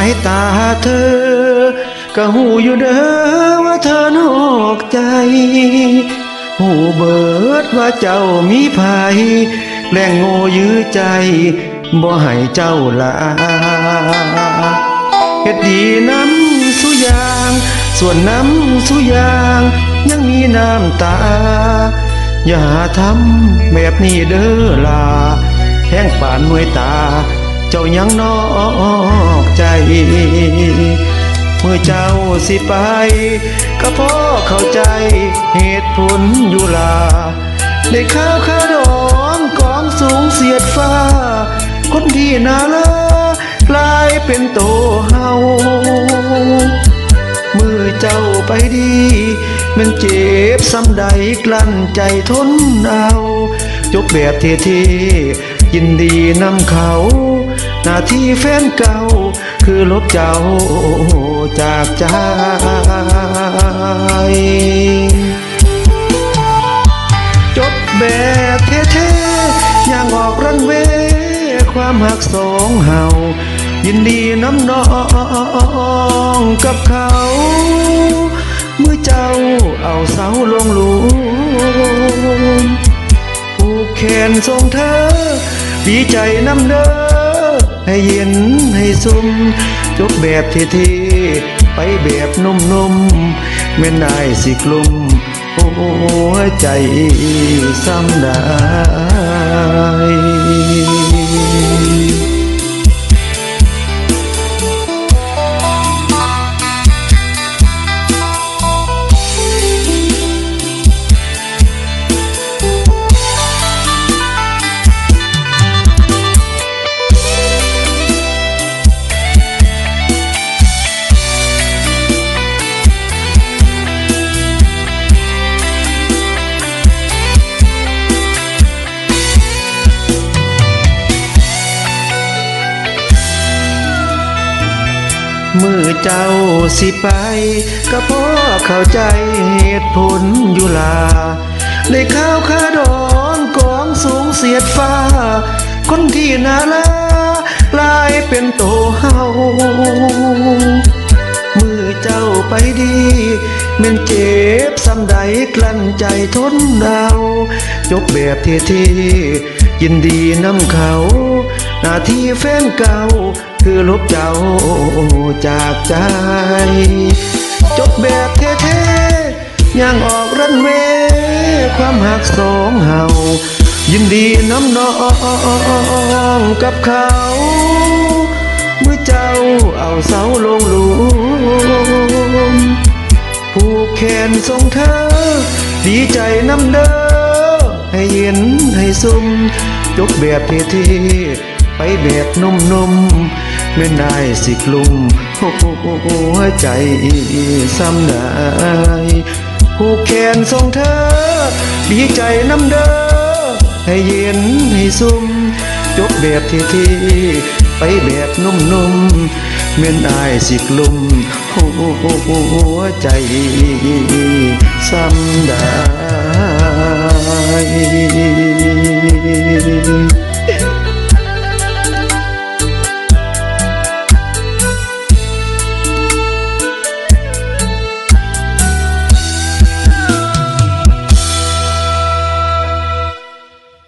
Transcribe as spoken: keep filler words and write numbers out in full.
ายตาเธอก็หูอยู่เด้อว่าเธอนอกใจหูเบิดว่าเจ้ามีภัยแรงโง่ยื้อใจบ่ให้เจ้าลาเฮ็ดดีน้ำสุยางส่วนน้ำสุยางยังมีน้ำตาอย่าทำแบบนี้เด้อลาแห้งป่านหน่วยตาเจ้ายังนอกใจเมื่อเจ้าสิไปก็เพราะเข้าใจเหตุผลอยู่ลาได้ข้าวข้าดองกองสูงเสียดฟ้าคนที่น่ารักกลายเป็นโตเฮาเมื่อเจ้าไปดีมันเจ็บซ้ำใดกลั้นใจทนเอาจบแบบเท่ๆยินดีนำเขาหน้าที่แฟนเก่าคือลบเจ้าจากใจจบแบบเท่ๆอย่างออกรันเวความหักสองเฮายินดีน้ำน้องกับเขาเมื่อเจ้าเอาเสาลงหลุมผูกแขนทรงเธอดีใจน้ำเด้อให้เย็นให้ซุ่มจบแบบเท่ๆไปแบบนุ่มๆแม่นายสิกลุ่มหัวใจซ้ำได้เมื่อเจ้าสิไปก็เพราะเข้าใจเหตุผลอยู่ลาได้ข้าวข้าดองกองสูงเสียดฟ้าคนที่น่ารักกลายเป็นโตเฮาเมื่อเจ้าไปดีแม่นเจ็บซ้ำใดกลั้นใจทนเอาจบแบบเท่ๆยินดีนำเขาหน้าที่แฟนเก่าคือลบเจ้าจากใจจบแบบเท่ๆอย่างออกรันเวความหักสองเฮายินดีน้ำน้องกับเขาเมื่อเจ้าเอาเสาลงหลุมผูกแขนทรงเธอดีใจน้ำเด้อให้เย็นให้ซุ่มจบแบบเท่ๆไปแบบนุ่มๆไม่นายสิกลุ่มหัวใจซ้ำได้ผูกแขนทรงเธอดีใจน้ำเด้อให้เย็นให้ซุ่มจบแบบเท่ๆไปแบบนุ่มๆไม่นายสิกลุ่มหัวใจซ้ำ